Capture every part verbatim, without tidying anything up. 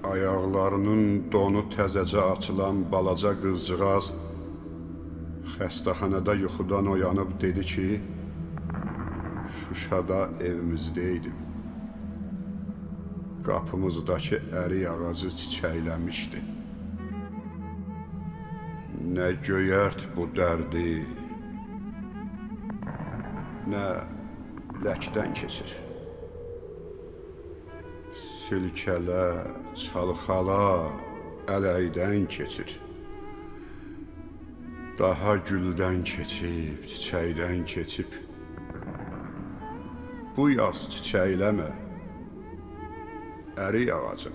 Ayaqlarının donu təzəcə açılan balaca qızcığaz xəstəxanada yuxudan oyanıb dedi ki, Şuşada evimizdəydim. Qapımızdakı ərik ağacı çiçəkləmişdi. Nə göyərt bu dərdi, nə ləkdən keçir. Silkələ, çalxala, ələkdən keçir. Daha güldən keçib, çiçəkdən keçib. Bu yaz çiçəkləmə, ərik ağacım.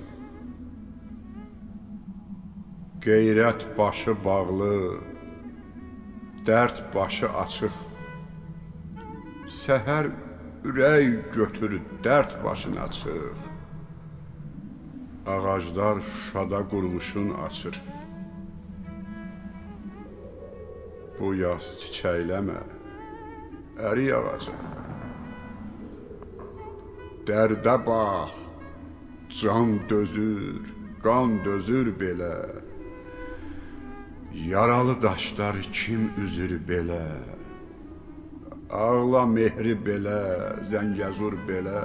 Qeyrət başı bağlı, dərd başı açıq. Səhər ürək götür, dərd başına çıx. Ağaclar Şuşada qurğuşun açır. Bu yaz çiçəkləmə, ərik ağacım. Dərdə bax, can dözür, qan dözür belə. Yaralı daşlar kim üzür belə? Ağla mehri belə, Zəngəzur belə.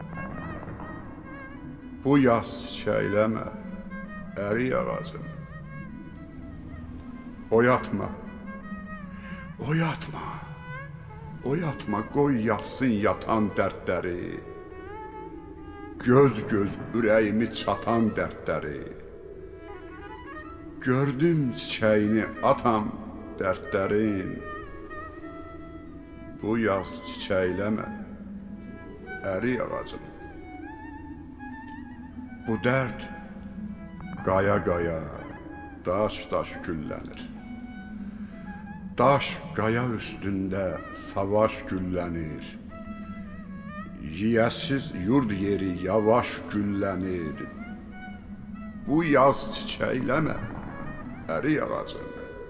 Bu yaz çiçəkləmə, ərik ağacım. Oyatma, oyatma, oyatma, qoy yatsın yatan dərdləri. Göz-göz ürəyimi çatan dərdləri. Gördüm çiçəyini atam dərdlərin. Bu yaz çiçəkləmə, ərik ağacım. Bu dərd qaya-qaya, daş-daş güllənir. Daş qaya üstündə savaş güllənir. Yiyəsiz yurd yeri yavaş güllənir. Bu yaz çiçəkləmə, ərik ağacım.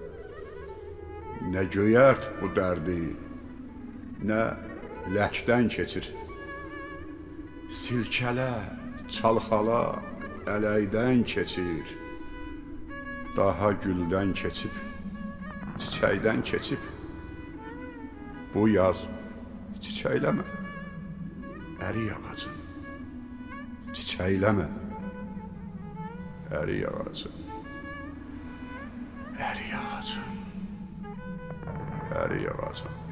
Nə göyərt bu dərdi, nə ləkdən keçir. Silkələ, çalxala, ələkdən keçir. Daha güldən keçib, çiçəkdən keçib. Bu yaz çiçəkləmə, ərik ağacım. Çiçəkləmə, ərik ağacım. Ərik ağacım, ərik ağacım.